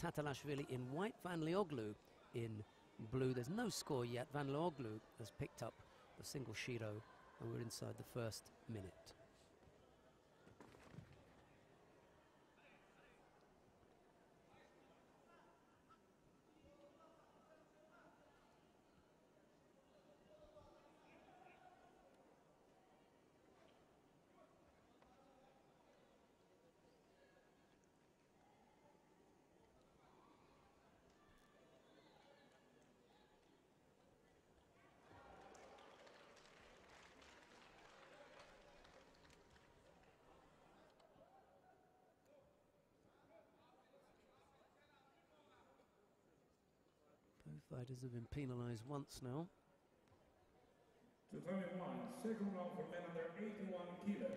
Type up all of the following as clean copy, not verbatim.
Tatalashvili in white, Van Lioglu in blue. There's no score yet. Van Lioglu has picked up the single Shiro, and we're inside the first minute. Both fighters have been penalised once now. 221, second round for men under 81 kilo.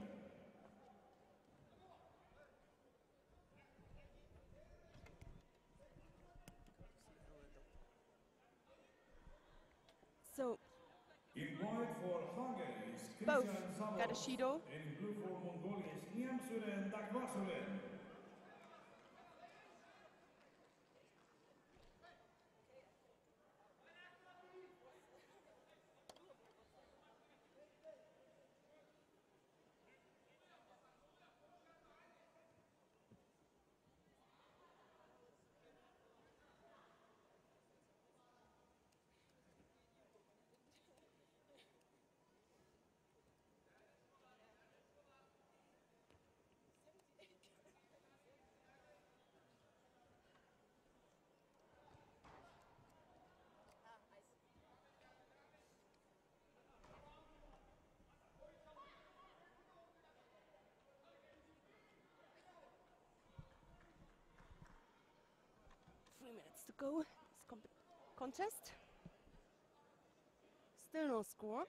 So, in white for Hungary is both Christian Zavos, got a Shido. and in blue for Mongolia is Niamsuren Dagvasuren. Minutes to go. This contest. Still no score.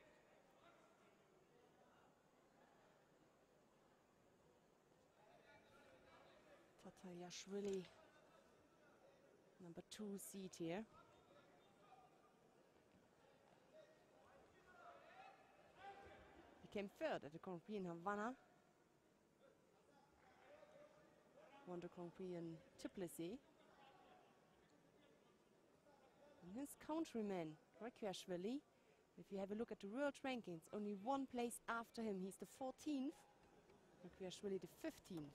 Tatalashvili, number 2 seed here. He came third at the Grand Prix in Havana. Won the Grand Prix in Tbilisi. And his countryman, Rekviashvili, if you have a look at the world rankings, only one place after him. He's the 14th. Rekviashvili the 15th.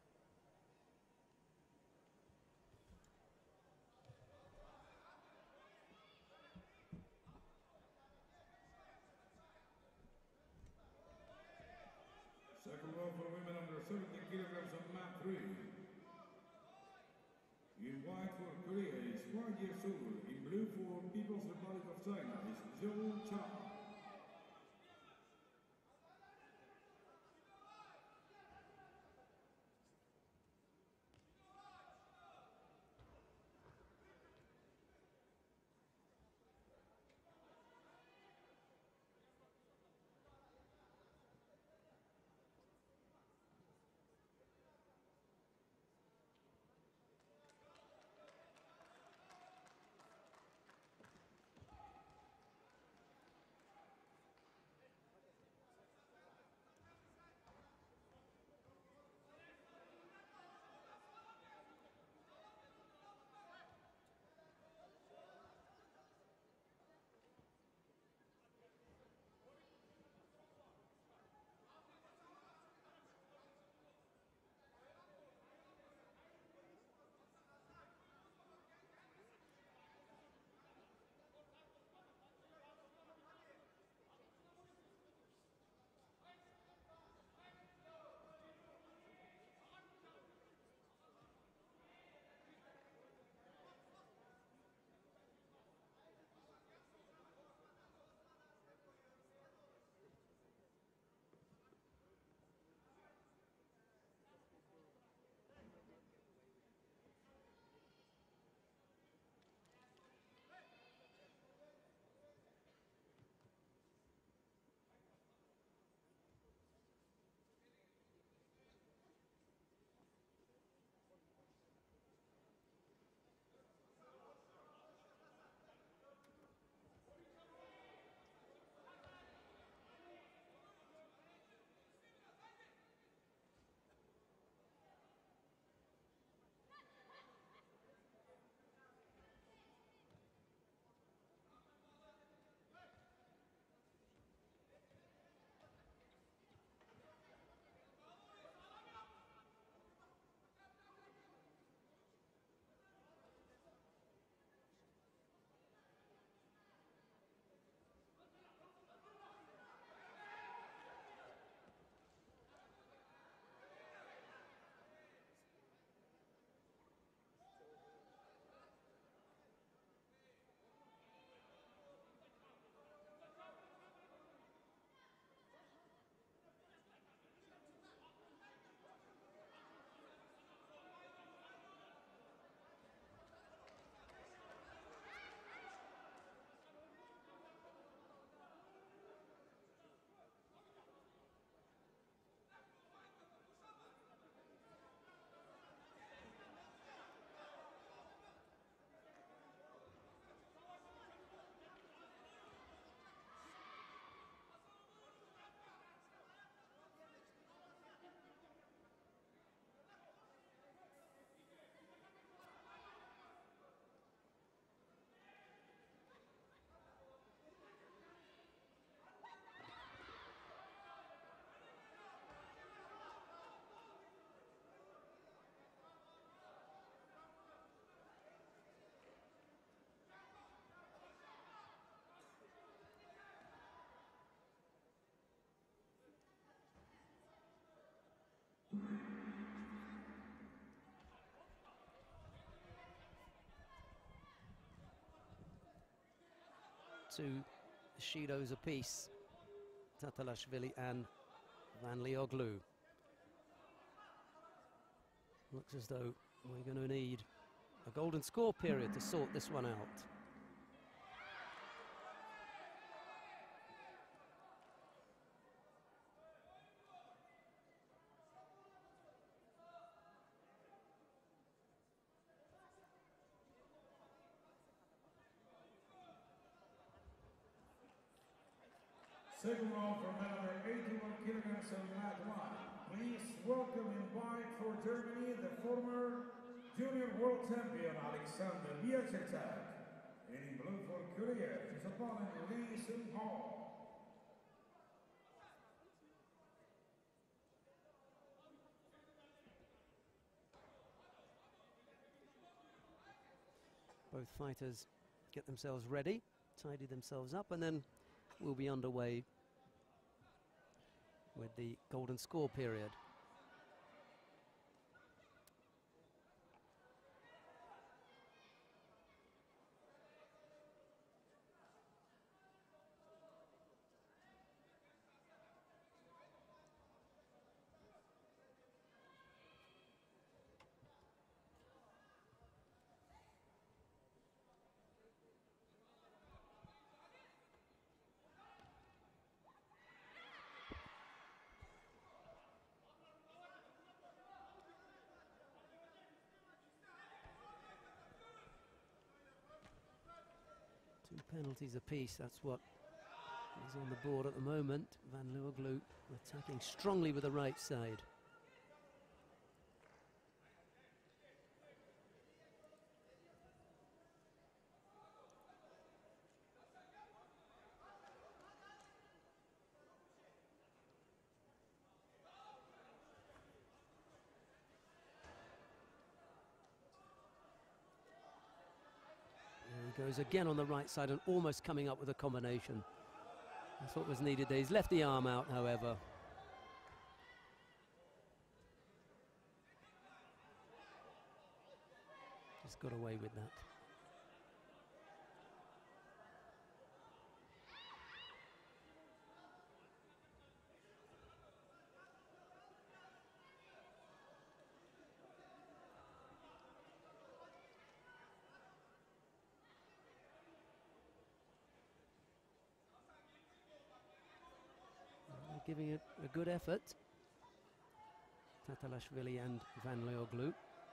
Second round for women under 70 kilograms on mat 3. In white for Korea is Hwang Ye-sul. In blue for People's Republic of China is Zhou Cha. 2 Shidos apiece, Tatalashvili and Vanlioglu. Looks as though we're going to need a golden score period to sort this one out. Second round for another 81 kilograms of mat 1. Please welcome and invite for Germany the former junior world champion Alexander Bierzetak. And in blue for Korea, his opponent Lee Seung-ho. Both fighters get themselves ready, tidy themselves up, and then we'll be underway with the golden score period. Two penalties apiece, that's what is on the board at the moment. Vanlioglu attacking strongly with the right side. Goes again on the right side and almost coming up with a combination. That's what was needed there. He's left the arm out, however. Just got away with that. Giving it a good effort, Tatalashvili and Vanlioglu.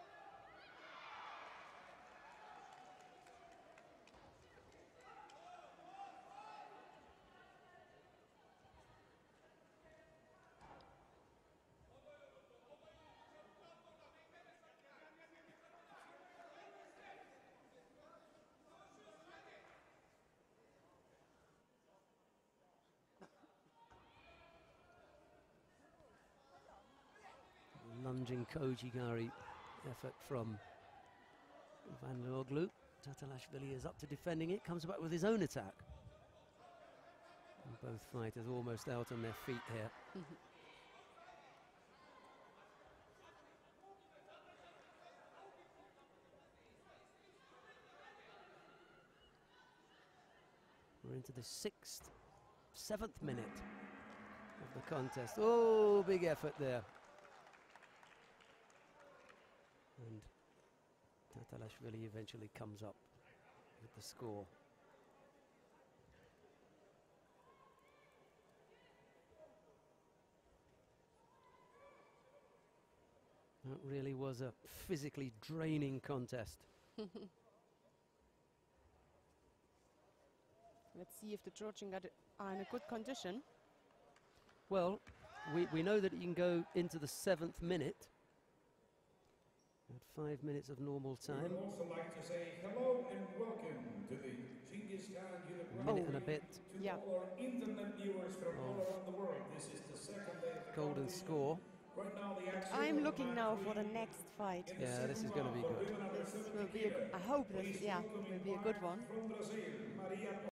Lunging Kojigari effort from Vanlioglu. Tatalashvili is up to defending it, comes back with his own attack. And both fighters almost out on their feet here. We're into the 7th minute of the contest. Oh, big effort there. And Tatalashvili eventually comes up with the score. That really was a physically draining contest. Let's see if the Georgian are in a good condition. Well, we know that he can go into the 7th minute. At 5 minutes of normal time. We would also like to say hello and welcome to the Genghis Khan Minute and a bit. To all our internet viewers from all around the world. This is the second day of the golden score. Right now the action I'm looking now for the next fight. Yeah, this is going to be good. This will be I hope this will be a good one. From Brazil, Maria